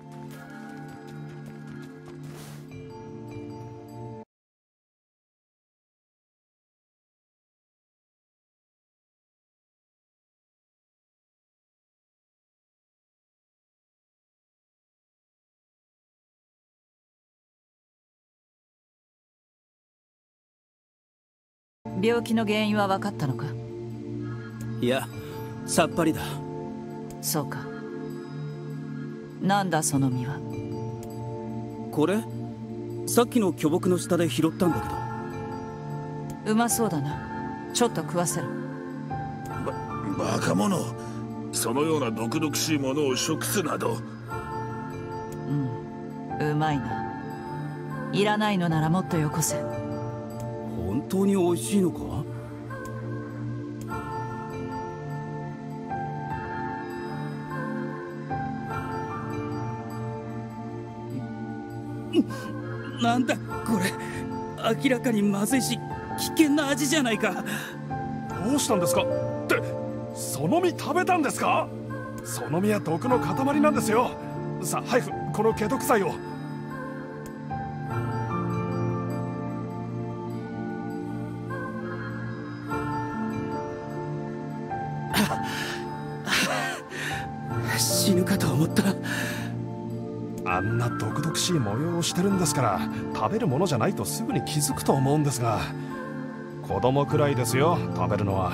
« 病気の原因は分かったのか？ いや、さっぱりだ。 そうか。なんだその実は。 これさっきの巨木の下で拾ったんだけど。うまそうだな。ちょっと食わせる。 ば、バカ者。そのような毒々しいものを食すなど。 うん、うまいな。いらないのならもっとよこせ。 本当に美味しいのか？なんだこれ、明らかにまずいし危険な味じゃないか。 どうしたんですか？ってその実食べたんですか？その実は毒の塊なんですよ。さあ早くこの解毒剤を。 死ぬかと思った。 あんな毒々しい模様をしてるんですから、食べるものじゃないとすぐに気づくと思うんですが、子供くらいですよ、食べるのは。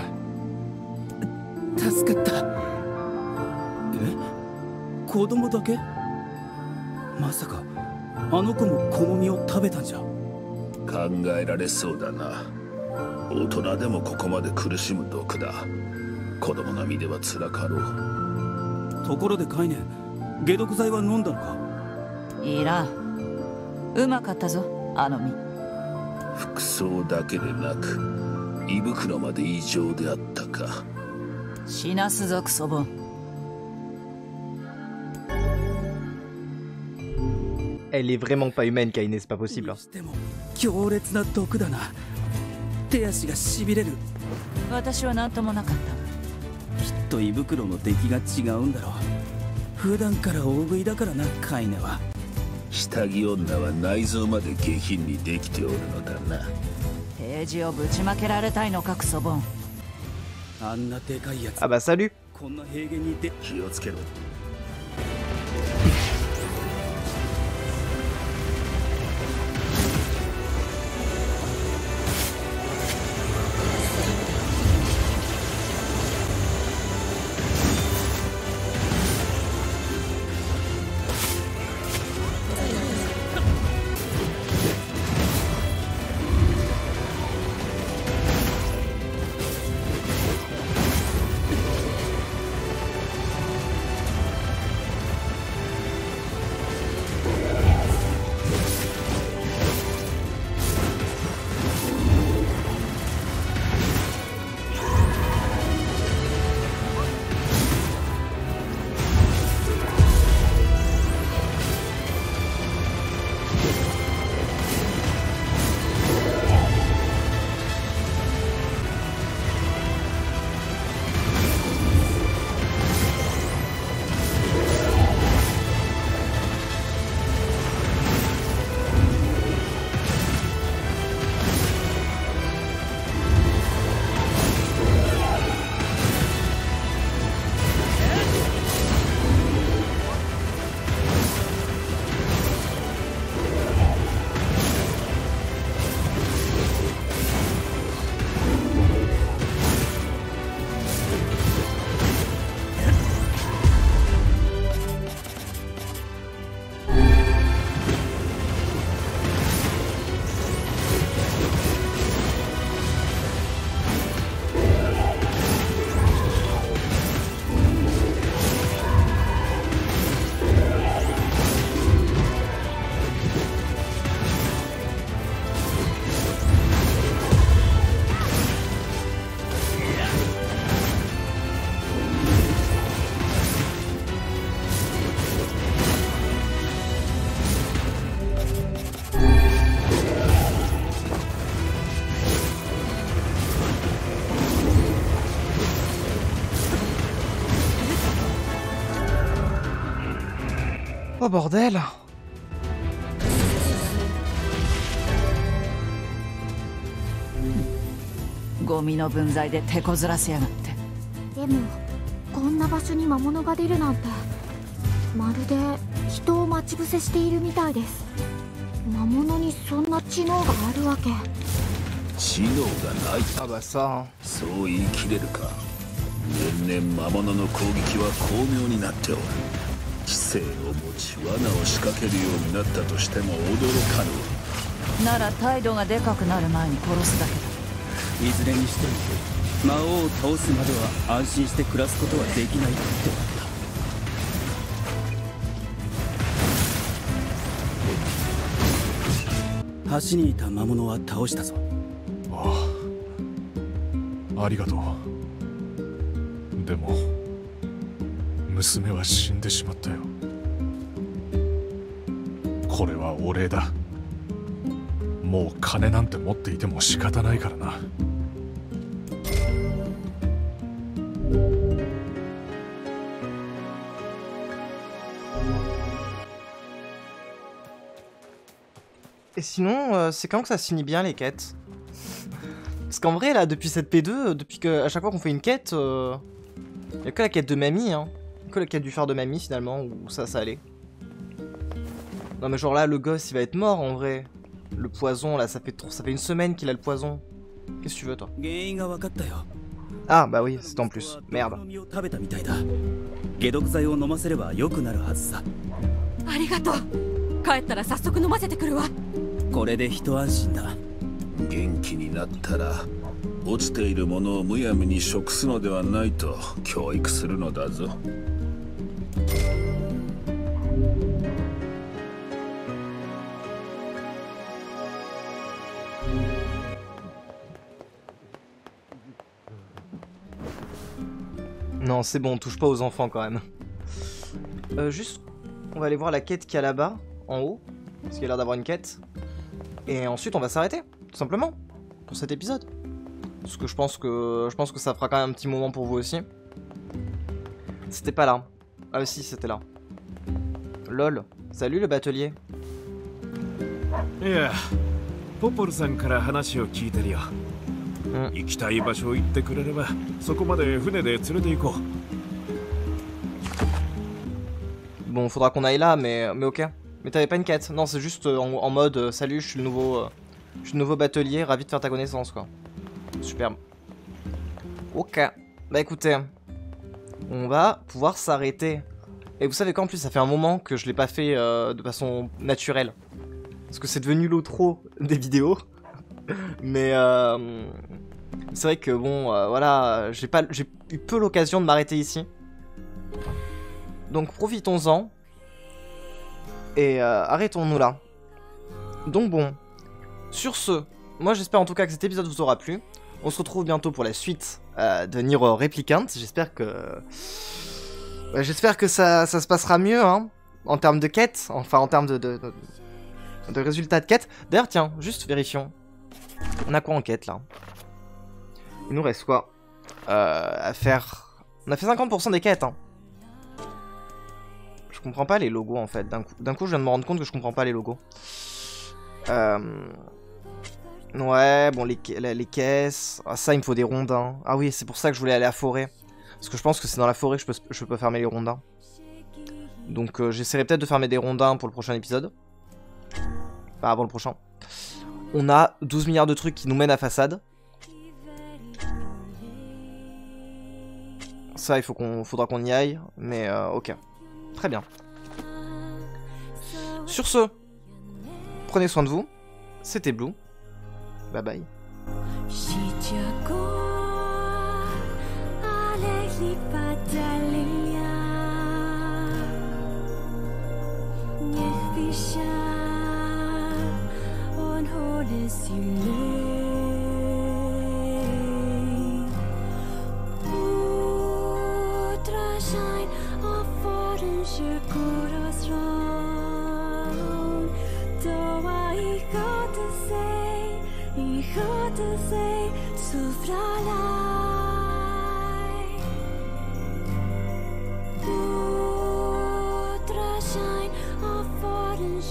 助かった。え？子供だけ？まさかあの子もこの実を食べたんじゃ。 考えられそうだな。大人でもここまで苦しむ毒だ。子供の身では辛かろう。 ところでカイネ、解毒剤は飲んだのか？ いらん。うまかったぞ、あの実。 服装だけでなく胃袋まで異常であったか。 死なすぞクソボン。 Elle est vraiment pas humaine, Kaine, c'est pas possible. 強烈な毒だな。手足がしびれる。 私は何ともなかった。 きっと胃袋の出来が違うんだろう。普段から大食いだからな、カイネは。 下着女は内臓まで下品にできておるのだな。 ページをぶちまけられたいのかクソボン。 あんなでかいやつ。 あばサル。 こんな平原にで気をつけろ。 Oh bordel. ゴミの分際で手こずらせやがって。 でもこんな場所に魔物が出るなんて、まるで人を待ち伏せしているみたいです。魔物にそんな知能があるわけ。 知能がない。 あばさ、 そう言い切れるか。年々魔物の攻撃は巧妙になっておる。知性を持ち罠を仕掛けるようになったとしても驚かぬ。 なら態度がでかくなる前に殺すだけだ。 いずれにしても魔王を倒すまでは安心して暮らすことはできないってわけだ。橋にいた魔物は倒したぞ。 ああ、ありがとう。でも娘は死んでしまったよ。これはお礼だ。もう金なんて持っていても仕方ないからな。 Et sinon, euh, c'est quand que ça se finit bien les quêtes? Parce qu'en vrai, là, depuis cette P deux, depuis que à chaque fois qu'on fait une quête, il euh, n'y a que la quête de mamie, hein. Que la quête du phare de mamie finalement, où ça, ça allait. Non mais genre là, le gosse, il va être mort en vrai. Le poison, là, ça fait, trop, ça fait une semaine qu'il a le poison. Qu'est-ce que tu veux, toi? Ah, bah oui, c'est en plus. Merde. ありがとう。帰ったら早速飲ませてくるわ。 これで一安心だ。 元気になったら落ちているものをむやみに食すのではないと教育するのだぞ。 Non, c'est bon, on touche pas aux enfants quand même. Euh, juste, on va aller voir la quête qu'il y a là-bas, en haut, parce qu'il y a l'air d'avoir une quête. Et ensuite, on va s'arrêter, tout simplement, pour cet épisode. Parce que je pense que je pense que ça fera quand même un petit moment pour vous aussi. C'était pas là. Ah si, c'était là. Lol. Salut le batelier. いや、ポポルさんから話を聞いてるよ。行きたい場所を言ってくれれば、そこまで船で連れて行こう。 Bon, faudra qu'on aille là, mais, mais ok. Mais t'avais pas une quête? Non, c'est juste en, en mode euh, salut, je suis le nouveau, euh, je suis le nouveau batelier, ravi de faire ta connaissance, quoi. Superbe. Ok. Bah écoutez, on va pouvoir s'arrêter. Et vous savez qu'en plus, ça fait un moment que je l'ai pas fait euh, de façon naturelle, parce que c'est devenu l'outro des vidéos. Mais euh, c'est vrai que bon, euh, voilà, j'ai pas, j'ai eu peu l'occasion de m'arrêter ici. Donc profitons-en et euh, arrêtons-nous là. Donc bon, sur ce, moi j'espère en tout cas que cet épisode vous aura plu. On se retrouve bientôt pour la suite euh, de Nier Replicant. J'espère que, ouais, j'espère que ça, ça se passera mieux, hein, en termes de quête, enfin en termes de, de, de, de résultats de quête. D'ailleurs, tiens, juste vérifions. On a quoi en quête là? Il nous reste quoi euh, à faire? On a fait cinquante pour cent des quêtes, hein. Je comprends pas les logos en fait. D'un coup, d'un coup, je viens de me rendre compte que je comprends pas les logos. Euh... Ouais, bon, les, les caisses. Ah, ça, il me faut des rondins. Ah oui, c'est pour ça que je voulais aller à la forêt. Parce que je pense que c'est dans la forêt que je peux, je peux fermer les rondins. Donc, euh, j'essaierai peut-être de fermer des rondins pour le prochain épisode. Enfin, avant le prochain. On a douze milliards de trucs qui nous mènent à façade. Ça, il faut qu'on, faudra qu'on y aille. Mais, euh, ok. Très bien. Sur ce, prenez soin de vous. C'était Blue. Bye bye.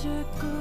しく